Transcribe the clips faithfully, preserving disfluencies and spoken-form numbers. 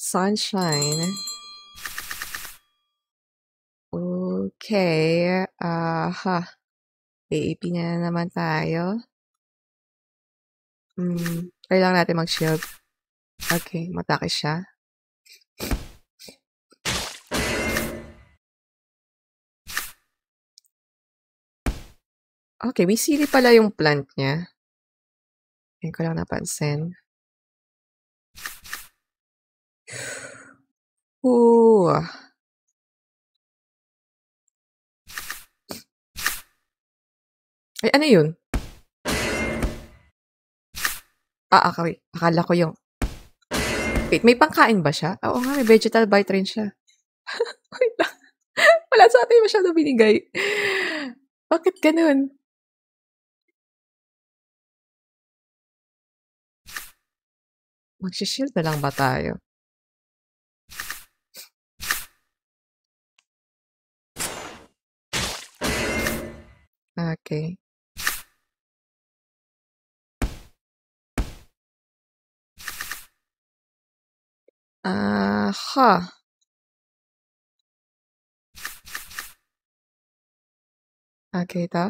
Sunshine. Okay. Aha. A A P na naman tayo. Hmm. Kailangan natin mag-shield. Okay. Matake siya. Okay. May sili pala yung plant niya. Hindi ko lang napansin. Ooh. Ay, ano yun? Ah, okay. Akala ko yung... Wait, may pangkain ba siya? Oo nga, may vegetal bite rin siya. Wait lang. Wala sa atin masyado binigay. Bakit ganun? Magsishield na lang ba tayo? Okay. Aha. Okay, ito.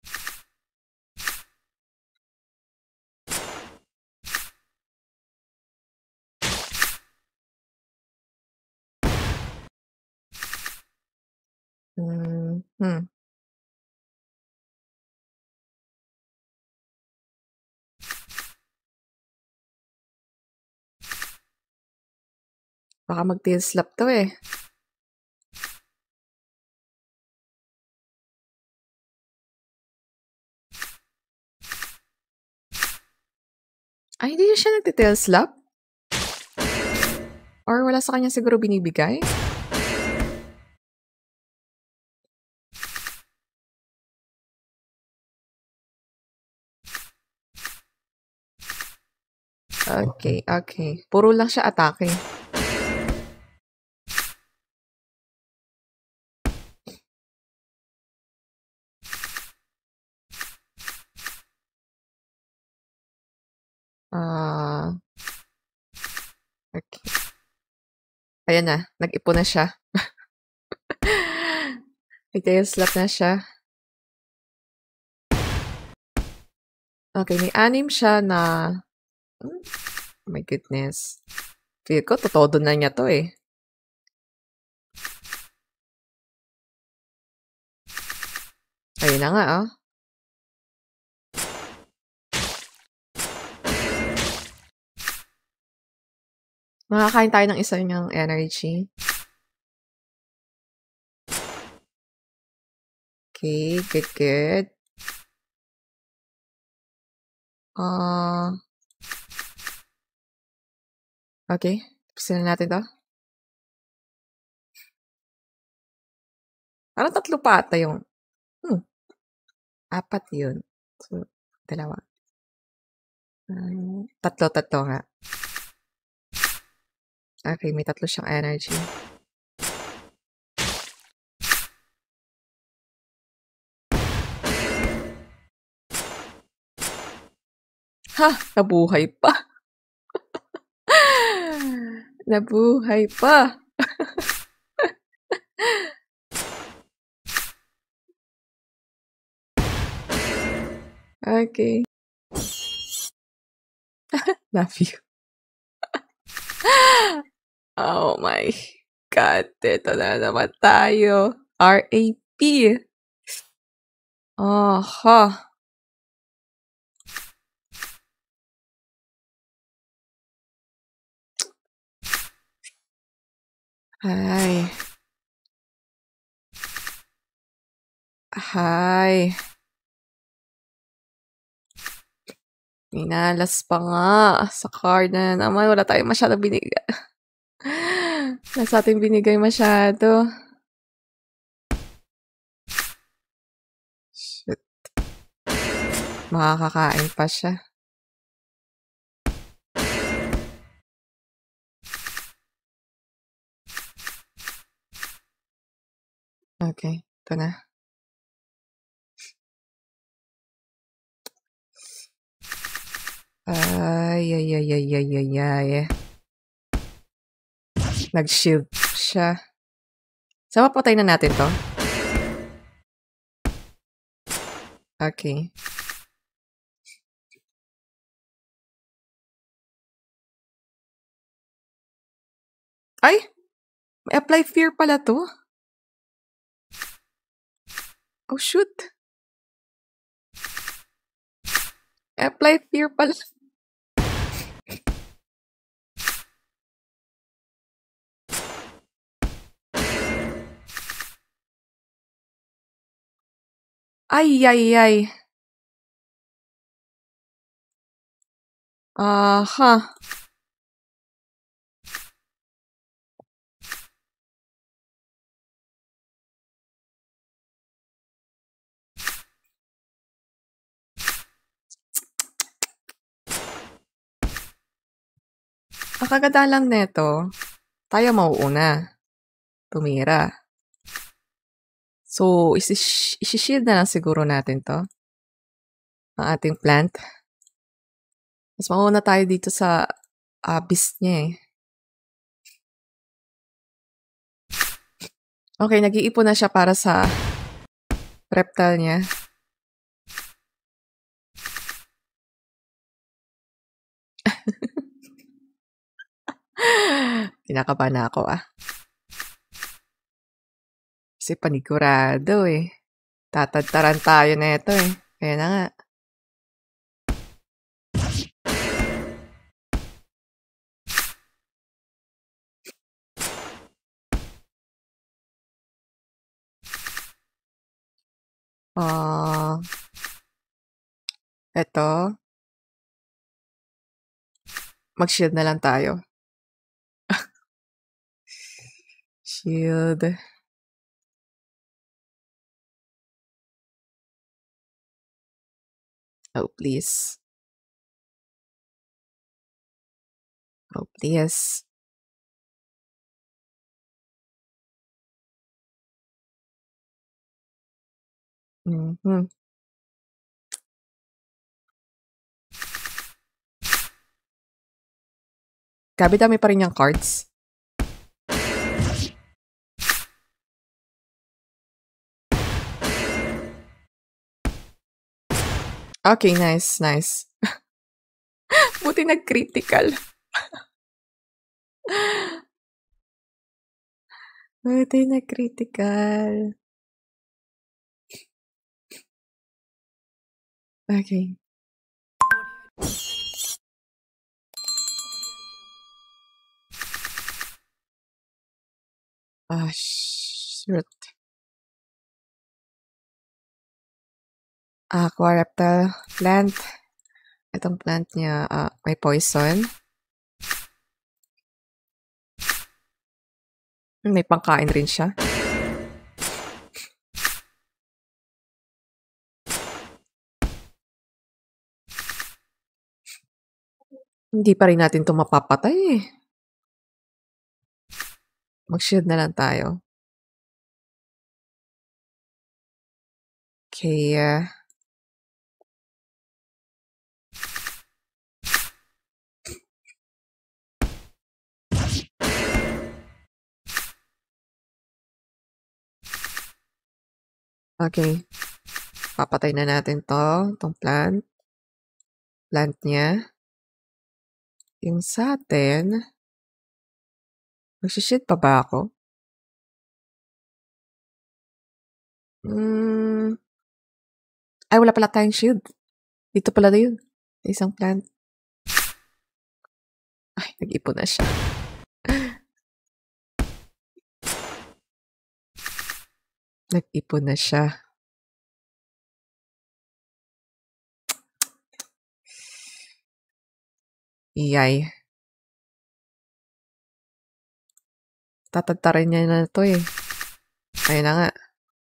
Hmm. Hmm. Baka mag-tail slap to eh. Ay, hindi siya nagti-tail slap? Or wala sa kanya siguro binibigay? Okay, okay. Puro lang siya atake. Ah. Okay. Ayan na, nag-ipon na siya. Nag-tail slap na siya. Okay, may anim siya na... Oh my goodness. Feel ko, totodo na niya to eh. Ayun na nga oh. Makakain tayo ng isa niyang energy. Okay, good, good. Ah... Uh, okay, tapusin na natin to. Parang tatlo pa ata yung... Hmm. Apat yun. So, dalawa. Um, tatlo, tatlo nga. Okay, may tatlo siyang energy. Ha! Nabuhay pa! Nabuhay pa! Okay. Love you. Oh my God. Ito na naman tayo. R A P. Aha. Ay. Ay. Minalas pa nga sa card na naman. Wala tayong masyadong binigay. Wala sa ating binigay masyado. Shit. Makakakain pa siya. Okay. Ito na. Ay, ay, ay, ay, ay, ay, ay. Nag-shield siya. So, mapatay na natin 'to? Okay. Ay! May apply fear pala 'to? Oh, shoot. Apply fear pala. Ay, ay, ay. Aha. Ang kagandahan lang nito, tayo mauuna. Tumira. So, isish ishi-shield na lang siguro natin 'to. Ang ating plant. Mas mauna tayo dito sa, ah, beast niya, eh. Okay, nag-iipon na siya para sa reptile niya. Kinakabahan na ako, ah. Kasi panigurado, eh. Tatadtaran tayo nito, eh. Kaya na nga. Ah. Eto. Mag-shield na lang tayo. Shield. Oh, please. Oh, please. Mhm. Grabe dami pa rin niyang cards. Okay, nice, nice. Buti nag-critical. Buti nag-critical. Okay. Ah, shoot. Aqua reptile plant. Itong plant niya, ah, may poison. May pangkain rin siya. Hindi pa rin natin 'to mapapatay, eh. Mag-shield na lang tayo. Okay, ah. Okay. Papatay na natin 'to, 'tong plant. Plant niya. Yung sa'tin magshi-shield pa ba ako? Hmm. Ay, wala pala tayong shield. Dito pala na yun, sa isang plant. Ay, nag-ipon na siya. Nag-ipon na siya. Iyay. Tatadtarin niya na 'to, eh. Ayun na nga.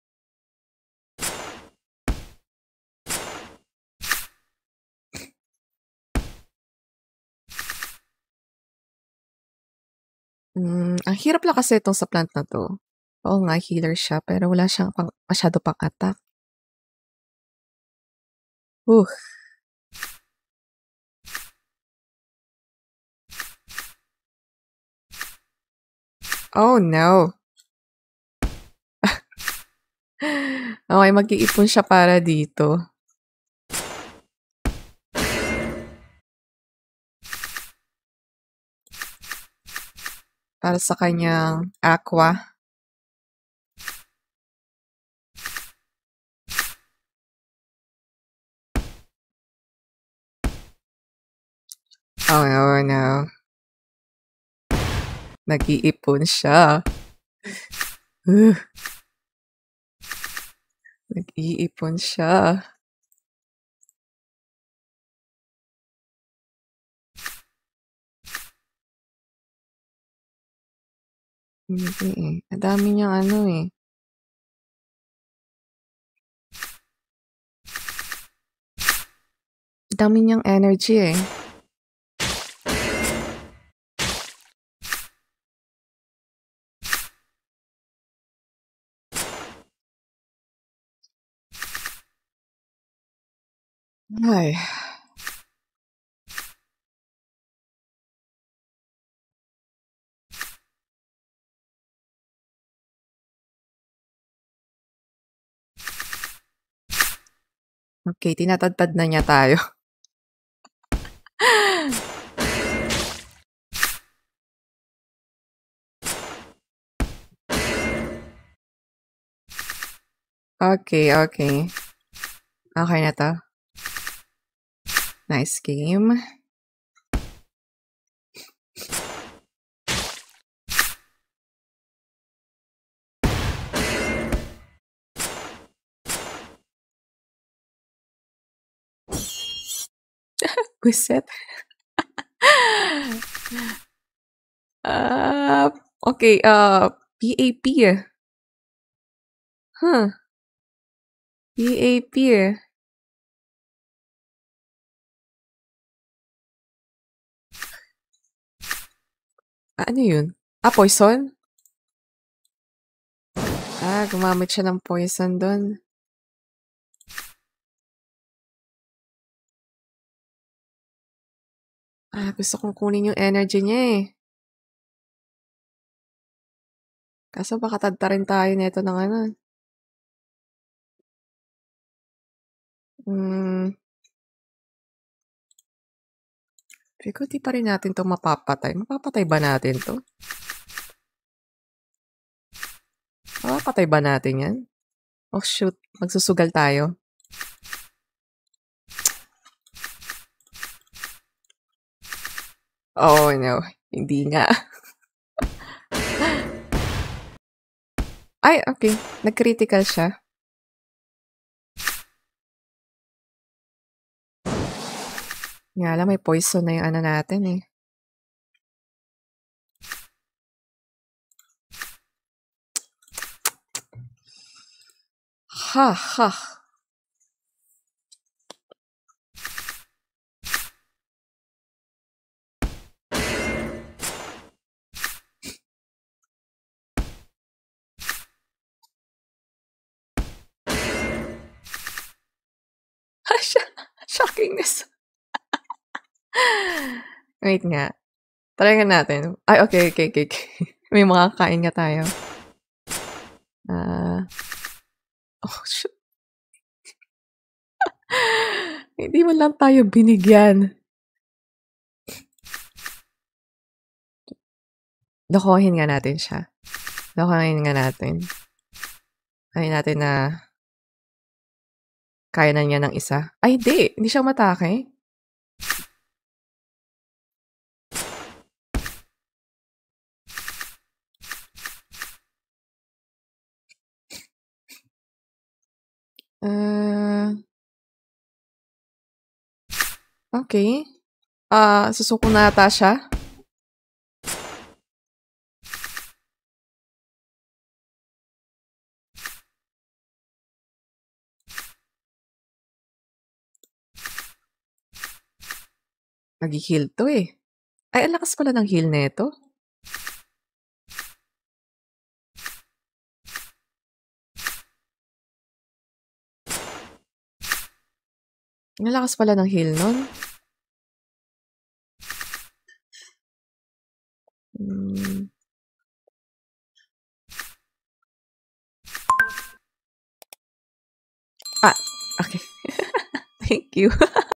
Hmm, ang hirap lang kasi itong sa plant na 'to. Oo nga, healer siya, pero wala siyang pang masyado pang-attack. Huh. Oh, no. Okay, mag-iipon siya para dito. Para sa kanyang aqua. Oh, no, no. Nag-iipon siya. Ugh. Nag-iipon siya. Hindi eh. Ang dami niyang ano eh. Ang dami niyang energy eh. Ay. Okay, tinatadtad na niya tayo. Okay, okay. Okay na 'to. Nice game. Buisit. Ah, okay, ah, P A P eh. Huh. P A P eh. Ah, ano yun? Ah, poison? Ah, gumamit siya ng poison dun. Ah, gusto kong kunin yung energy niya eh. Kaso baka tadtarin tayo nito ng ano. Hmm. Feel ko di pa rin natin 'to mapapatay. Mapapatay ba natin 'to? Mapapatay ba natin 'yan? Oh shoot, magsusugal tayo. Oh no, hindi nga. Ay, okay. Nag-critical siya. Nga lang may poison na yung ano natin eh. Ha, ha. Shockingness. Wait nga. Try nga natin. Ay, okay, okay, okay, okay. May makakain nga tayo. Ah. Oh, shoot. Hindi man lang tayo binigyan. Lokohin nga natin siya. Lokohin nga natin. Sabihin natin na kaya na niya ng isa. Ay, hindi. Hindi siya umatake. Ah. Okay. Ah, susuko na ata siya. Naghi-heal 'to eh. Ay, ang lakas pala ng heal nito. Ang lakas pala ng heal nun. Hmm. Ah, okay. Thank you.